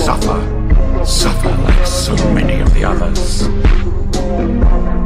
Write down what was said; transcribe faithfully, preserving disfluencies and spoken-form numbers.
suffer. Suffer like so many of the others.